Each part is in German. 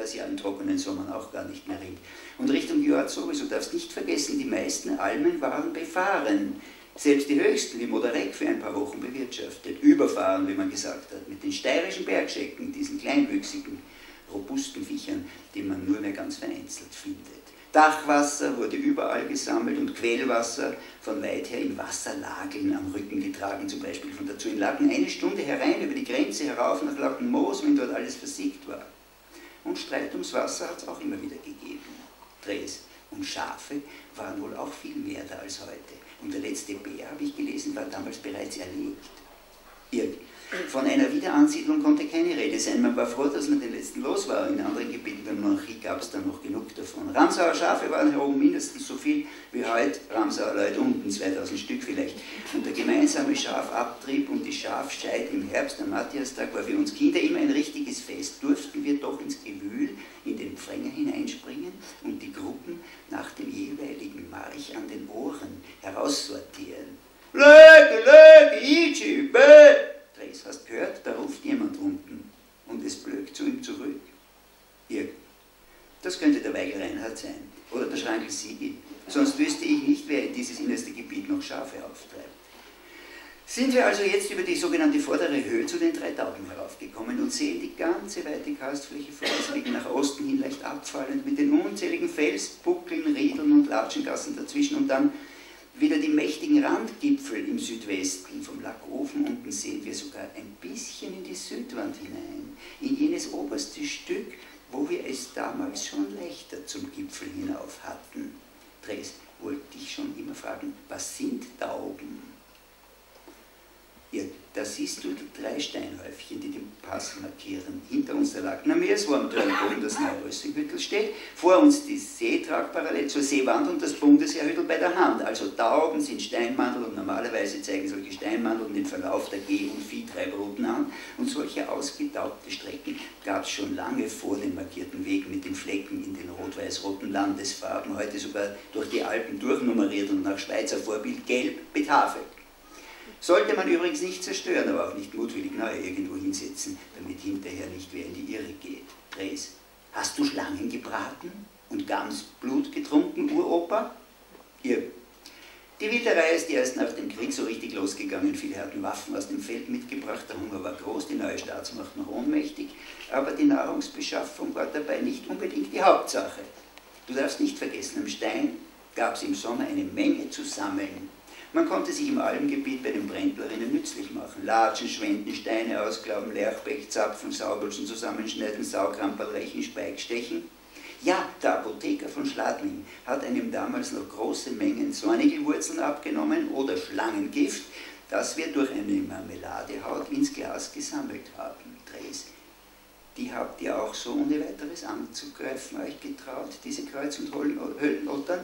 das ja in trockenen Sommern auch gar nicht mehr rinnt. Und Richtung Jord sowieso, darfst nicht vergessen, die meisten Almen waren befahren. Selbst die höchsten, wie Moderek, für ein paar Wochen bewirtschaftet. Überfahren, wie man gesagt hat, mit den steirischen Bergschecken, diesen kleinwüchsigen, robusten Viechern, die man nur mehr ganz vereinzelt findet. Dachwasser wurde überall gesammelt und Quellwasser von weit her in Wasserlageln am Rücken getragen, zum Beispiel von der Zuinlaken eine Stunde herein über die Grenze herauf nach Lakenmoos, wenn dort alles versiegt war. Und Streit ums Wasser hat es auch immer wieder gegeben. Drehs und Schafe waren wohl auch viel mehr da als heute. Und der letzte Bär, habe ich gelesen, war damals bereits erlegt. Von einer Wiederansiedlung konnte keine Rede sein. Man war froh, dass man den letzten los war. In anderen Gebieten der Monarchie gab es dann noch genug davon. Ramsauer Schafe waren hier oben mindestens so viel wie heute Ramsauer Leute unten, 2000 Stück vielleicht. Und der gemeinsame Schafabtrieb und die Schafscheid im Herbst am Matthiastag war für uns Kinder immer ein richtiges Fest. Durften wir doch ins Gewühl, in den Pfränger hineinspringen und die Gruppen nach dem jeweiligen March an den Ohren heraussortieren. Löge, Löge, Ichi, Bö! Drehs, hast gehört, da ruft jemand unten und es blökt zu ihm zurück. Das könnte der Weigel Reinhard sein oder der Schrankel Sigi, sonst wüsste ich nicht, wer in dieses innerste Gebiet noch Schafe auftreibt. Sind wir also jetzt über die sogenannte vordere Höhe zu den 3 Tauben heraufgekommen und sehen die ganze weite Karstfläche vor uns liegen, nach Osten hin leicht abfallend, mit den unzähligen Felsbuckeln, Riedeln und Latschengassen dazwischen und dann wieder die mächtigen Randgipfel im Südwesten. Vom Lackofen unten sehen wir sogar ein bisschen in die Südwand hinein, in jenes oberste Stück, wo wir es damals schon leichter zum Gipfel hinauf hatten. Drehs, wollte ich schon immer fragen, was sind Tauben? Da siehst du die 3 Steinhäufchen, die den Pass markieren. Hinter uns der Lackner Meerswurm, der oben das Neurössing-Hüttel steht. Vor uns die Seetrag parallel zur Seewand und das Bundesheerhüttel bei der Hand. Also Tauben sind Steinmandel und normalerweise zeigen solche Steinmandeln den Verlauf der Geh- und Viehtreibrouten an. Und solche ausgetaubte Strecken gab es schon lange vor den markierten Wegen mit den Flecken in den rot-weiß-roten Landesfarben. Heute sogar durch die Alpen durchnummeriert und nach Schweizer Vorbild gelb betafelt. Sollte man übrigens nicht zerstören, aber auch nicht mutwillig neue irgendwo hinsetzen, damit hinterher nicht wer in die Irre geht. Drehs, hast du Schlangen gebraten und Gamsblut getrunken, Uropa? Die Wilderei ist erst nach dem Krieg so richtig losgegangen. Viele hatten Waffen aus dem Feld mitgebracht, der Hunger war groß, die neue Staatsmacht noch ohnmächtig, aber die Nahrungsbeschaffung war dabei nicht unbedingt die Hauptsache. Du darfst nicht vergessen, am Stein gab es im Sommer eine Menge zu sammeln. Man konnte sich im Almgebiet bei den Brändlerinnen nützlich machen. Latschen, Schwenden, Steine ausglauben, Lerchbeck, Zapfen, Saubelschen zusammenschneiden, Saugramperl, Rechen, Speig, Stechen. Ja, der Apotheker von Schladming hat einem damals noch große Mengen Zornigelwurzeln abgenommen oder Schlangengift, das wir durch eine Marmeladehaut ins Glas gesammelt haben. Drehs, die habt ihr auch so ohne weiteres anzugreifen euch getraut, diese Kreuz- und Höllenottern?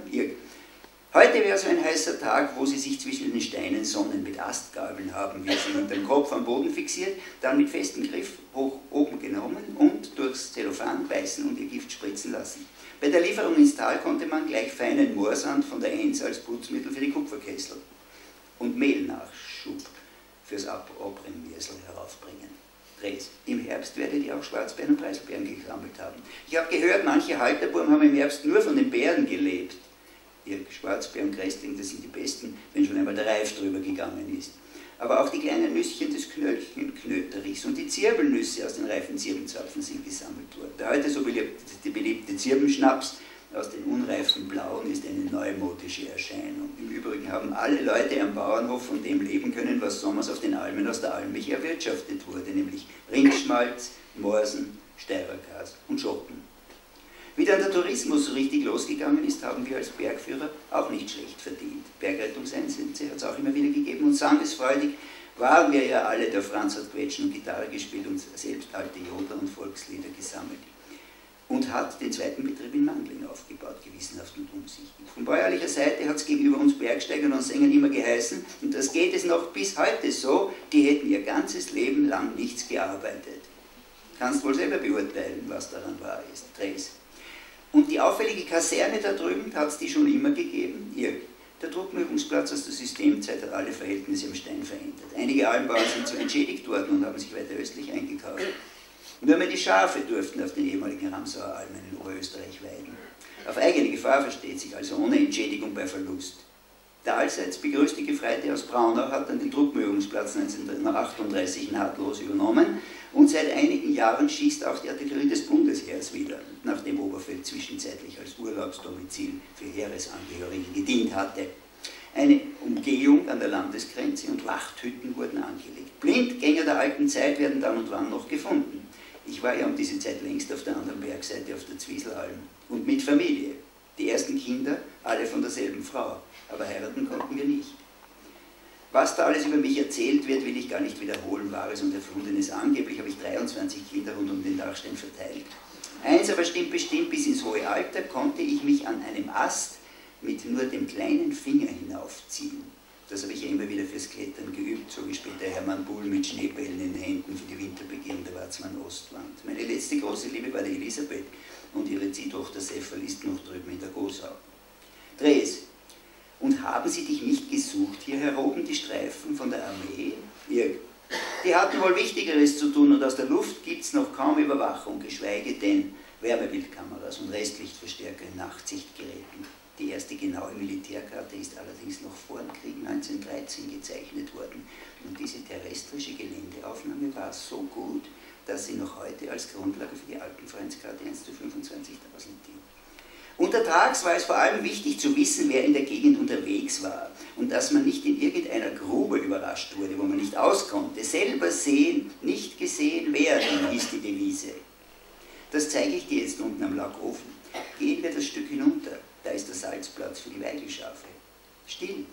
Heute wäre so ein heißer Tag, wo sie sich zwischen den Steinen sonnen, mit Astgabeln haben wir sie hinter dem Kopf am Boden fixiert, dann mit festem Griff hoch oben genommen und durchs Zellophan beißen und ihr Gift spritzen lassen. Bei der Lieferung ins Tal konnte man gleich feinen Moorsand von der Enz als Putzmittel für die Kupferkessel und Mehlnachschub fürs Abrennmirsel heraufbringen. Drehs, im Herbst werdet ihr auch Schwarzbeeren und Preiselbeeren gesammelt haben. Ich habe gehört, manche Halterbuben haben im Herbst nur von den Beeren gelebt. Schwarzbeer und Grästling, das sind die besten, wenn schon einmal der Reif drüber gegangen ist. Aber auch die kleinen Nüsschen des Knöllchenknöterichs und die Zirbelnüsse aus den reifen Zirbelzapfen sind gesammelt worden. Der heute so beliebte Zirbelschnaps aus den unreifen Blauen ist eine neumodische Erscheinung. Im Übrigen haben alle Leute am Bauernhof von dem leben können, was sommers auf den Almen aus der Almmilch erwirtschaftet wurde, nämlich Rindschmalz, Morsen, Steirergras und Schoten. Wie dann der Tourismus so richtig losgegangen ist, haben wir als Bergführer auch nicht schlecht verdient. Bergrettungseinsätze hat es auch immer wieder gegeben und sangesfreudig waren wir ja alle. Der Franz hat Quetschen und Gitarre gespielt und selbst alte Jodler und Volkslieder gesammelt. Und hat den zweiten Betrieb in Mangling aufgebaut, gewissenhaft und umsichtig. Von bäuerlicher Seite hat es gegenüber uns Bergsteigern und Sängern immer geheißen, und das geht es noch bis heute so, die hätten ihr ganzes Leben lang nichts gearbeitet. Kannst wohl selber beurteilen, was daran wahr ist. Drehs. Und die auffällige Kaserne da drüben, hat es die schon immer gegeben? Der Truppenübungsplatz aus der Systemzeit hat alle Verhältnisse am Stein verändert. Einige Almbauern sind so entschädigt worden und haben sich weiter östlich eingekauft. Nur mehr die Schafe durften auf den ehemaligen Ramsauer Almen in Oberösterreich weiden. Auf eigene Gefahr, versteht sich, also ohne Entschädigung bei Verlust. Der allseits begrüßte Gefreite aus Braunau hat dann den Truppenübungsplatz 1938 nahtlos übernommen und seit einigen Jahren schießt auch die Artillerie des Bundesheers wieder, nachdem Oberfeld zwischenzeitlich als Urlaubsdomizil für Heeresangehörige gedient hatte. Eine Umgehung an der Landesgrenze und Wachthütten wurden angelegt. Blindgänger der alten Zeit werden dann und wann noch gefunden. Ich war ja um diese Zeit längst auf der anderen Bergseite auf der Zwieselalm und mit Familie. Die ersten Kinder, alle von derselben Frau, aber heiraten konnten wir nicht. Was da alles über mich erzählt wird, will ich gar nicht wiederholen, Wahres und Erfundenes. Angeblich habe ich 23 Kinder rund um den Dachstein verteilt. Eins aber stimmt bestimmt, bis ins hohe Alter konnte ich mich an einem Ast mit nur dem kleinen Finger hinaufziehen. Das habe ich ja immer wieder fürs Klettern geübt, so wie später Hermann Buhl mit Schneebällen in den Händen für die Winterbegierde der Watzmann-Ostwand. Meine letzte große Liebe war die Elisabeth und ihre Ziehtochter Sefferl ist noch drüben in der Gosau. Dres. Und haben sie dich nicht gesucht hier heroben, die Streifen von der Armee? Irg. Die hatten wohl Wichtigeres zu tun und aus der Luft gibt es noch kaum Überwachung, geschweige denn Wärmebildkameras und Restlichtverstärker in Nachtsichtgeräten. Die erste genaue Militärkarte ist allerdings noch vor dem Krieg 1913 gezeichnet worden. Und diese terrestrische Geländeaufnahme war so gut, dass sie noch heute als Grundlage für die Alpenvereinskarte 1:25.000 dient. Untertags war es vor allem wichtig zu wissen, wer in der Gegend unterwegs war und dass man nicht in irgendeiner Grube überrascht wurde, wo man nicht auskonnte. Selber sehen, nicht gesehen werden, hieß die Devise. Das zeige ich dir jetzt unten am Lackofen. Gehen wir das Stück hinunter. Da ist der Salzplatz für die Weidelschafe. Still.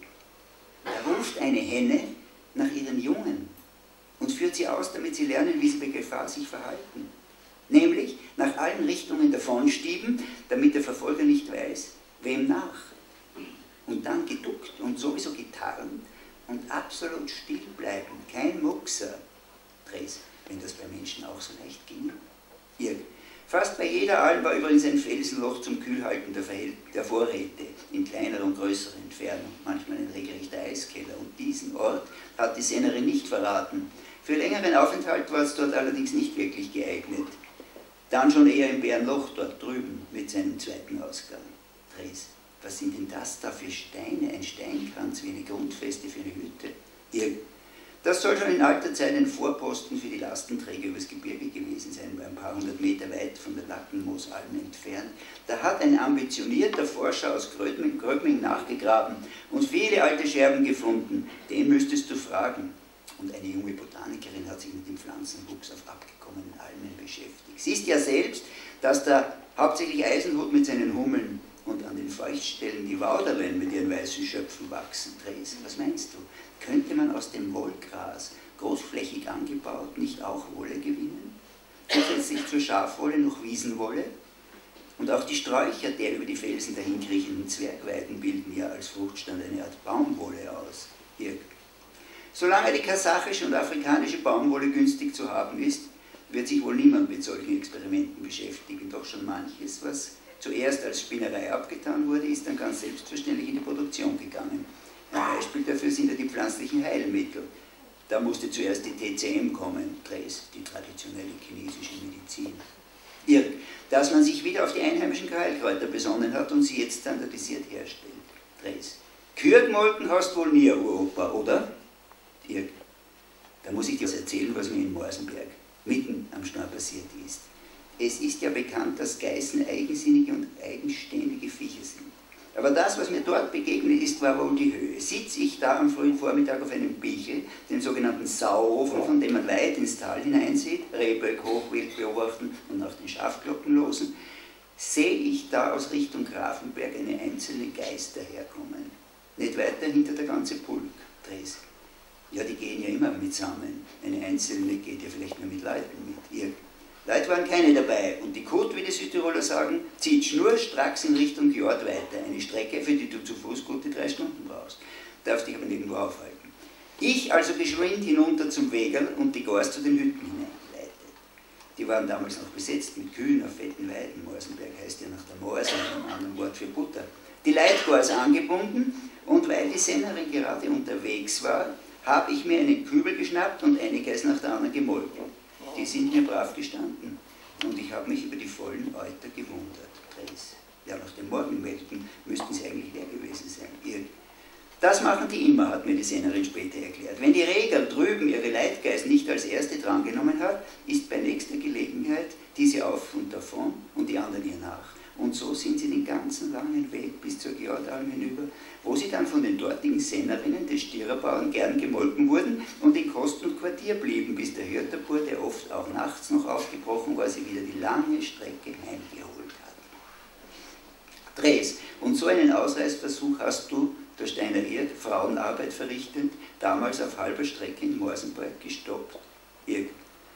Da ruft eine Henne nach ihren Jungen und führt sie aus, damit sie lernen, wie sie bei Gefahr sich verhalten. Nämlich nach allen Richtungen davonstieben, damit der Verfolger nicht weiß, wem nach. Und dann geduckt und sowieso getarnt und absolut still bleiben. Kein Muckser. Dres, wenn das bei Menschen auch so leicht ging. Irg. Fast bei jeder Alm war übrigens ein Felsenloch zum Kühlhalten der Vorräte, in kleiner und größerer Entfernung, manchmal ein regelrechter Eiskeller. Und diesen Ort hat die Sennerin nicht verraten. Für längeren Aufenthalt war es dort allerdings nicht wirklich geeignet. Dann schon eher im Bärenloch dort drüben mit seinem zweiten Ausgang. Dres, was sind denn das da für Steine? Ein Steinkranz wie eine Grundfeste für eine Hütte? Irg. Das soll schon in alter Zeit ein Vorposten für die Lastenträger übers Gebirge gewesen sein, ein paar hundert Meter weit von der Lackenmoosalm entfernt. Da hat ein ambitionierter Forscher aus Gröbming nachgegraben und viele alte Scherben gefunden. Den müsstest du fragen. Und eine junge Botanikerin hat sich mit dem Pflanzenwuchs auf abgekommenen Almen beschäftigt. Siehst ja selbst, dass da hauptsächlich Eisenhut mit seinen Hummeln und an den Feuchtstellen die Wauderlen mit ihren weißen Schöpfen wachsen. Dres, was meinst du? Könnte man aus dem Wollgras, großflächig angebaut, nicht auch Wolle gewinnen? Zusätzlich zur Schafwolle noch Wiesenwolle? Und auch die Sträucher der über die Felsen dahinkriechenden Zwergweiden bilden ja als Fruchtstand eine Art Baumwolle aus. Irg. Solange die kasachische und afrikanische Baumwolle günstig zu haben ist, wird sich wohl niemand mit solchen Experimenten beschäftigen. Doch schon manches, was zuerst als Spinnerei abgetan wurde, ist dann ganz selbstverständlich in die Produktion gegangen. Ein Beispiel dafür sind ja die pflanzlichen Heilmittel. Da musste zuerst die TCM kommen, Dres, die traditionelle chinesische Medizin. Irg, dass man sich wieder auf die einheimischen Heilkräuter besonnen hat und sie jetzt standardisiert herstellt. Dres, Kühe gemolken hast wohl nie, Uropa, oder? Irg, da muss ich dir was erzählen, was mir in Morsenberg mitten am Schnorr passiert ist. Es ist ja bekannt, dass Geißen eigensinnige und eigenständige Viecher sind. Aber das, was mir dort begegnet ist, war wohl die Höhe. Sitze ich da am frühen Vormittag auf einem Bichel, dem sogenannten Sauofen, von dem man weit ins Tal hineinsieht, Rehböck hochwild beobachten und nach den Schafglocken losen, sehe ich da aus Richtung Grafenberg eine einzelne Geiß daherkommen. Nicht weiter hinter der ganze Pulk. Dres. Ja, die gehen ja immer mitsammen. Eine einzelne geht ja vielleicht nur mit Leuten mit. Ihr Leute waren keine dabei und die Kut, wie die Südtiroler sagen, zieht schnurstracks in Richtung Fjord weiter. Eine Strecke, für die du zu Fuß gute 3 Stunden brauchst. Darfst dich aber nirgendwo aufhalten. Ich also geschwind hinunter zum Wegerl und die Gors zu den Hütten hineingeleitet. Die waren damals noch besetzt mit Kühen auf fetten Weiden. Morsenberg heißt ja nach der Morse, einem anderen Wort für Butter. Die Leitgors angebunden und weil die Sennerin gerade unterwegs war, habe ich mir einen Kübel geschnappt und eine Geiß nach der anderen gemolken. die sind mir brav gestanden. Und ich habe mich über die vollen Euter gewundert. Dres. Ja, nach den Morgenmelden müssten sie eigentlich leer gewesen sein. Das machen die immer, hat mir die Sennerin später erklärt. Wenn die Reger drüben ihre Leitgeiß nicht als erste drangenommen hat, ist bei nächster Gelegenheit diese auf und davon und die anderen ihr nach. Und so sind sie den ganzen langen Weg bis zur Georgalm hinüber, wo sie dann von den dortigen Sennerinnen des Stiererbauern gern gemolken wurden und in Kost und Quartier blieben, bis der Hirterbur, der oft auch nachts noch aufgebrochen war, sie wieder die lange Strecke heimgeholt hat. Dres, und so einen Ausreißversuch hast du, der Steiner Irg, Frauenarbeit verrichtend, damals auf halber Strecke in Morsenberg gestoppt. Irg.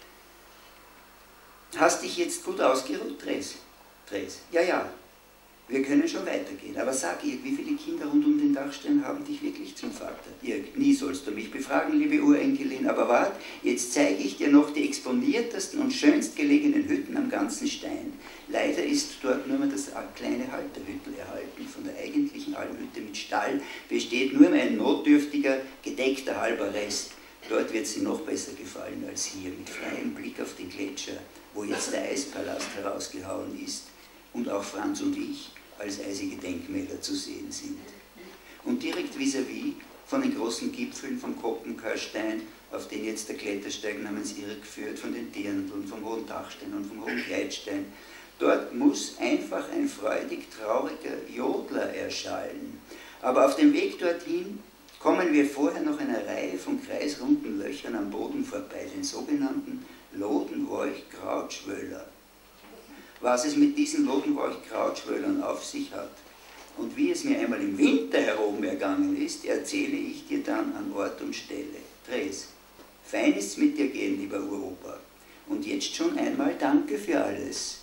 Hast dich jetzt gut ausgeruht, Dres? Dres. Ja, ja, wir können schon weitergehen. Aber sag, Irg, wie viele Kinder rund um den Dachstein haben dich wirklich zum Vater? Irg, nie sollst du mich befragen, liebe Urenkelin, aber wart, jetzt zeige ich dir noch die exponiertesten und schönst gelegenen Hütten am ganzen Stein. Leider ist dort nur mehr das kleine Halterhüttel erhalten. Von der eigentlichen Almhütte mit Stall besteht nur mehr ein notdürftiger, gedeckter halber Rest. Dort wird sie noch besser gefallen als hier, mit freiem Blick auf den Gletscher, wo jetzt der Eispalast herausgehauen ist und auch Franz und ich als eisige Denkmäler zu sehen sind. Und direkt vis-à-vis von den großen Gipfeln vom Koppenkarstein, auf den jetzt der Klettersteig namens Irg führt, von den Dirndln, vom Hohen Dachstein und vom Hohen Gleitstein, dort muss einfach ein freudig trauriger Jodler erschallen. Aber auf dem Weg dorthin kommen wir vorher noch einer Reihe von kreisrunden Löchern am Boden vorbei, den sogenannten Lodenwolch-Krautschwöller. Was es mit diesen Lodenwolch-Krautschwöllern auf sich hat und wie es mir einmal im Winter heroben ergangen ist, erzähle ich dir dann an Ort und Stelle. Dres, fein ist's mit dir gehen, lieber Uropa. Und jetzt schon einmal danke für alles.